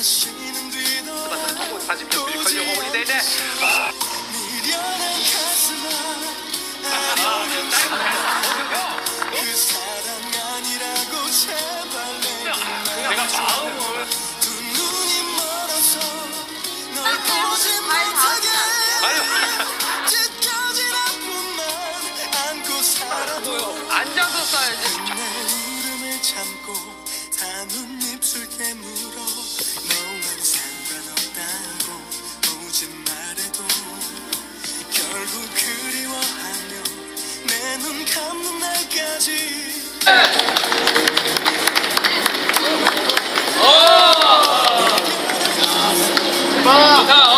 앉아서 써야지. 참고 다눈 입술 깨물어 너와는 상관없다고 오지 말해도 결국 그리워하며 내 눈 감는 날까지 좋다.